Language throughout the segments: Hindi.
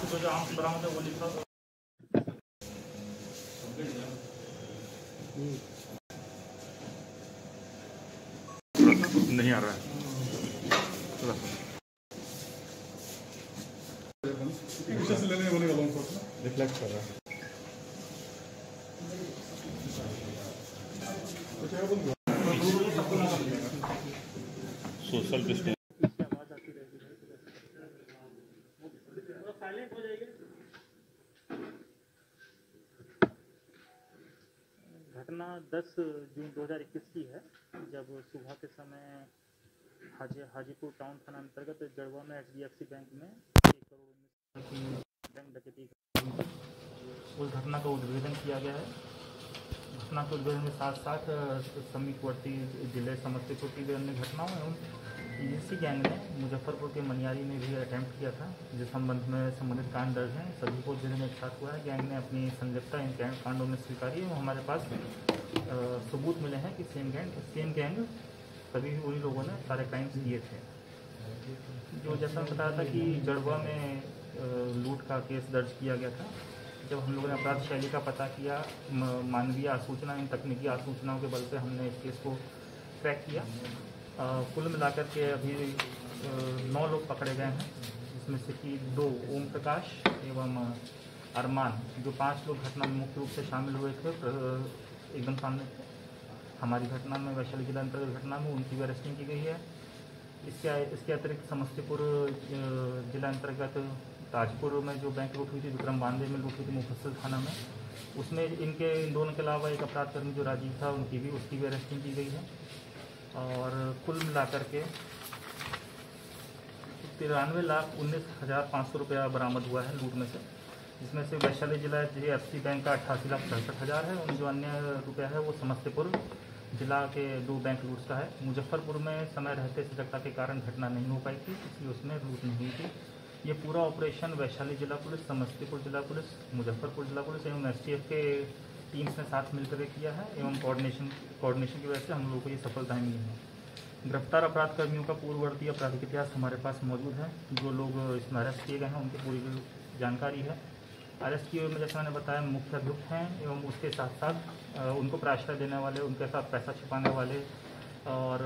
तो जो आम बरामद है वो लिखा नहीं आ रहा है। लेने वाले रिफ्लेक्ट कर रहा है। सोशल डिस्टेंस घटना 10 जून 2021 की है, जब सुबह के समय हाजीपुर टाउन थाना अंतर्गत जड़वा में HDFC बैंक में 1 करोड़ की बैंक डकैती। उस घटना का उद्भेदन किया गया है। घटना के उद्भेदन के साथ साथ समीपवर्ती जिले समस्तीपुर की भी अन्य घटनाओं एवं इसी गैंग ने मुजफ्फरपुर के मनियारी में भी अटैम्प्ट किया था, जिस संबंध में संबंधित कांड दर्ज हैं। सभी को जिले में एक साथ हुआ है। गैंग ने अपनी संलिप्तता इन कांडों में स्वीकारी है। हमारे पास सबूत मिले हैं कि सेम गैंग सभी उन्हीं लोगों ने सारे क्राइम्स किए थे। जो जैसा बताया था कि जड़वा में लूट का केस दर्ज किया गया था। जब हम लोगों ने अपराध शैली का पता किया, मानवीय आसूचना इन तकनीकी आसूचनाओं के बल पे हमने इस केस को ट्रैक किया। कुल मिलाकर के अभी 9 लोग पकड़े गए हैं, जिसमें से कि 2 ओम प्रकाश एवं अरमान, जो 5 लोग घटना में मुख्य रूप से शामिल हुए थे, एकदम सामने थे। हमारी घटना में वैशाली जिला अंतर्गत घटना में उनकी भी अरेस्टिंग की गई है। इसके अतिरिक्त समस्तीपुर जिला अंतर्गत ताजपुर में जो बैंक लूट हुई थी, विक्रम बांधे में लूट हुई थी मुफस्सिल थाना में, उसमें इन दोनों के अलावा एक अपराधकर्मी जो राजीव था उसकी भी अरेस्टिंग की गई है। और कुल मिलाकर के 93,19,500 रुपया बरामद हुआ है लूट में से, जिसमें से वैशाली जिला HDFC बैंक का 88,67,000 है और जो अन्य रुपया है वो समस्तीपुर जिला के 2 बैंक लूट्स का है। मुजफ्फरपुर में समय रहते सजगता के कारण घटना नहीं हो पाई थी, इसलिए उसमें लूट नहीं हुई थी। ये पूरा ऑपरेशन वैशाली जिला पुलिस, समस्तीपुर जिला पुलिस, मुजफ्फरपुर जिला पुलिस एवं STF के टीम्स ने साथ मिलकर किया है एवं कोऑर्डिनेशन की वजह से हम लोगों को ये सफलताएँ मिली हैं। गिरफ्तार अपराध कर्मियों का पूर्ववर्ती आपराधिक इतिहास हमारे पास मौजूद है। जो लोग इसमें अरेस्ट किए गए हैं उनकी पूरी जानकारी है। अरेस्ट किए हुए में जैसा मैंने बताया मुख्य अभियुक्त हैं एवं उसके साथ साथ उनको प्राश्रय देने वाले, उनके साथ पैसा छिपाने वाले और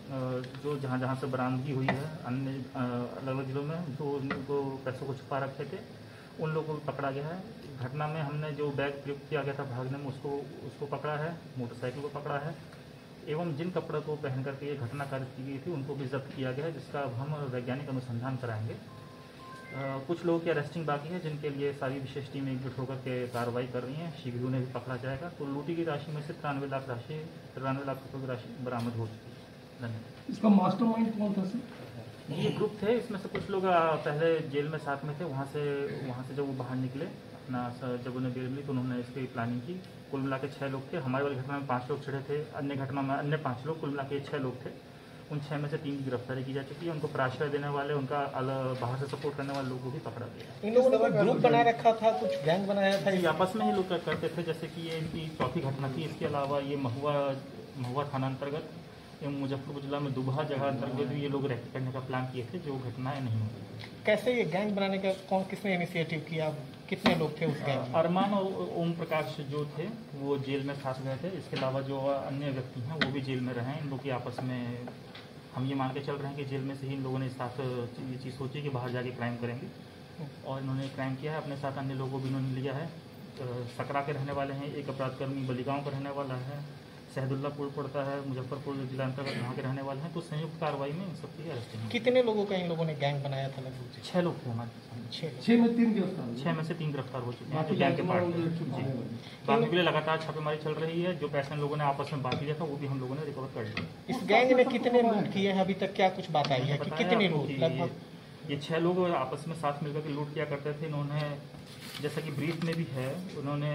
जो जहाँ से बरामदगी हुई है अन्य अलग अलग जिलों में जो उनको पैसों को छुपा रखे थे, उन लोगों को पकड़ा गया है। घटना में हमने जो बैग प्रयुक्त किया गया था भागने में उसको पकड़ा है, मोटरसाइकिल को पकड़ा है एवं जिन कपड़ों को पहन करके ये घटना कार्य की गई थी उनको भी जब्त किया गया है, जिसका अब हम वैज्ञानिक अनुसंधान कराएंगे। कुछ लोगों की अरेस्टिंग बाकी है, जिनके लिए सारी विशेष टीमें एकजुट होकर के कार्रवाई कर रही हैं। शीघ्र उन्हें भी पकड़ा जाएगा। तो लूटी की राशि में से 93 लाख रुपये की राशि बरामद हो चुकी है। धन्यवाद। इसका मास्टरमाइंड कौन था सर? ये ग्रुप थे, इसमें से कुछ लोग पहले जेल में साथ में थे। वहाँ से जब वो बाहर निकले अपना जब उन्हें बेल मिली तो उन्होंने इसकी प्लानिंग की। कुल मिला के 6 लोग थे। हमारी वाली घटना में 5 लोग छिड़े थे, अन्य घटना में अन्य 5 लोग, कुल मिला के 6 लोग थे। उन 6 में से 3 की गिरफ्तारी की जा चुकी है। उनको प्राश्रय देने वाले, उनका बाहर से सपोर्ट करने वाले लोगों को भी पकड़ा गया। इन लोगों ने ग्रुप बना रखा था, कुछ गैंग बनाया था, ये आपस में ही लोग करते थे। जैसे कि ये इनकी चौथी घटना थी। इसके अलावा ये महुआ थाना अंतर्गत एवं मुजफ्फरपुर जिला में दुबहा जगह अंतर्गत भी ये लोग रैकेट करने का प्लान किए थे, जो घटनाएं नहीं हुई। कैसे ये गैंग बनाने का किसने इनिशिएटिव किया? कितने लोग थे उस गैंग में? अरमान और ओम प्रकाश जो थे वो जेल में फंस गए थे। इसके अलावा जो अन्य व्यक्ति हैं वो भी जेल में रहे हैं। इन लोग की आपस में हम ये मान के चल रहे हैं कि जेल में से ही इन लोगों ने साथ ये चीज़ सोची कि बाहर जाके क्राइम करेंगे और इन्होंने क्राइम किया है। अपने साथ अन्य लोगों को भी इन्होंने लिया है। सकरा के रहने वाले हैं, एक अपराधकर्मी बलिगांव का रहने वाला है, सहदुल्लापुर पड़ता है मुजफ्फरपुर जिला अंतर्गत, वहाँ के रहने वाले हैं। तो संयुक्त कार्रवाई में इन सबकी अरेस्टिंग। कितने लोगों का इन लोगों ने गैंग बनाया था? लगभग 6 लोग थे हमारे सामने। 6 में 3 गिरफ्तार, 6 में से 3 गिरफ्तार हो चुके हैं जो गैंग के पार्ट जी। बाकी के लिए लगातार छापेमारी चल रही है। जो पैसे इन लोगों ने आपस में बांट लिया था वो भी हम लोगों ने रिकवर कर लिया। इस गैंग ने कितने लूट किए हैं अभी तक? क्या कुछ बात आई है कि कितने लूट? लगभग ये 6 लोग आपस में साथ मिलकर के लूट किया करते थे। इन्होंने जैसा कि ब्रीफ में भी है, उन्होंने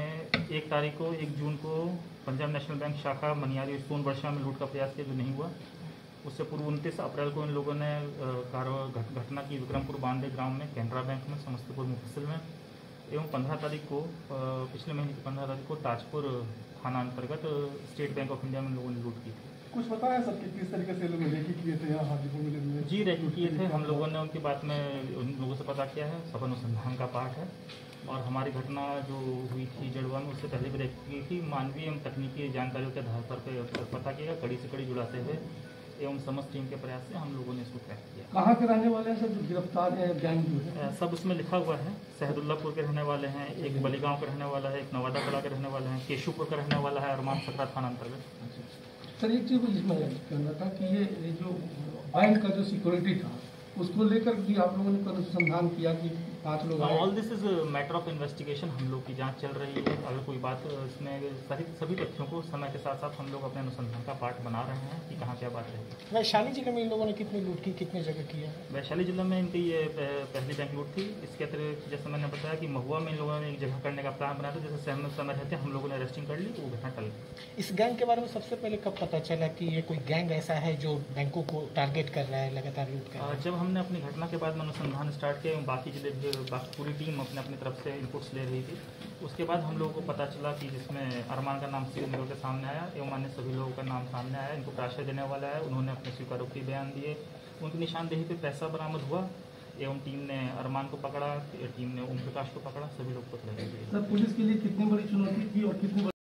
1 जून को पंजाब नेशनल बैंक शाखा मनियारी सोनवर्षा में लूट का प्रयास किया, जो नहीं हुआ। उससे पूर्व 29 अप्रैल को इन लोगों ने घटना की विक्रमपुर बांधे ग्राम में, कैनरा बैंक में, समस्तीपुर मुफस्सिल में एवं 15 तारीख को पिछले महीने की 15 तारीख को ताजपुर थाना अंतर्गत स्टेट बैंक ऑफ इंडिया में लोगों ने लूट की थी। कुछ बताया सर कि किस तरीके से लोग रेकी किए थे यहाँ हाजीपुर में हुए? जी रेकी किए थे हम लोगों ने, उनकी बात में उन लोगों से पता किया है, सब अनुसंधान का पार्ट है। और हमारी घटना जो हुई थी जड़वा में, उससे पहले भी रेकी की थी। मानवीय एवं तकनीकी जानकारियों के आधार पर पता किया, कड़ी से कड़ी जुड़ाते हुए एवं समस्त टीम के प्रयास से हम लोगों ने इसको क्रैक किया। कहाँ के रहने वाले हैं सर जो गिरफ्तार है गैंग जो है? सब उसमें लिखा हुआ है। सहदुल्लापुर के रहने वाले हैं, एक बलीगांव के रहने वाला है, एक नवादा कला के रहने वाला है, केशुपुर का रहने वाला है, अरमान सकरा थाना अंतर्गत। सर एक चीज़ जिसमें कहना था कि ये जो बैंक का जो सिक्योरिटी था उसको लेकर भी आप लोगों ने अनुसंधान किया कि 5 लोग आए? All this is matter of investigation. हम लोग की जांच चल रही है। अगर कोई बात इसमें सभी तथ्यों को समय के साथ साथ हम लोग अपने अनुसंधान का पार्ट बना रहे हैं कि कहाँ क्या बात रहेगी। वैशाली जिले में इन लोगों ने कितनी लूट की, कितनी जगह किया है? वैशाली जिले में इनकी ये पहली बैंक लूट थी। इसके अतिरिक्त जैसे मैंने बताया कि महुआ में इन लोगों ने एक जगह करने का प्लान बनाया था, जैसे सहमत समय रहते हम लोगों ने अरेस्टिंग कर ली, वो घटना टल गई। इस गैंग के बारे में सबसे पहले कब पता चला कि ये कोई गैंग ऐसा है जो बैंकों को टारगेट कर रहा है, लगातार लूट कर रहा है? जब हमने अपनी घटना के बाद में अनुसंधान स्टार्ट किया, बाकी जिले बाकी पूरी टीम अपनी तरफ से इनपुट्स ले रही थी, उसके बाद हम लोगों को पता चला कि जिसमें अरमान का नाम सीधे निकल के सामने आया एवं अन्य सभी लोगों का नाम सामने आया। इनको आश्रय देने वाला है, उन्होंने अपने स्वीकारोक्ति बयान दिए, उनकी निशानदेही पे पैसा बरामद हुआ एवं टीम ने अरमान को पकड़ा, टीम ने ओम प्रकाश को पकड़ा, सभी लोग पकड़े गए। सर पुलिस के लिए कितनी बड़ी चुनौती थी और कितनी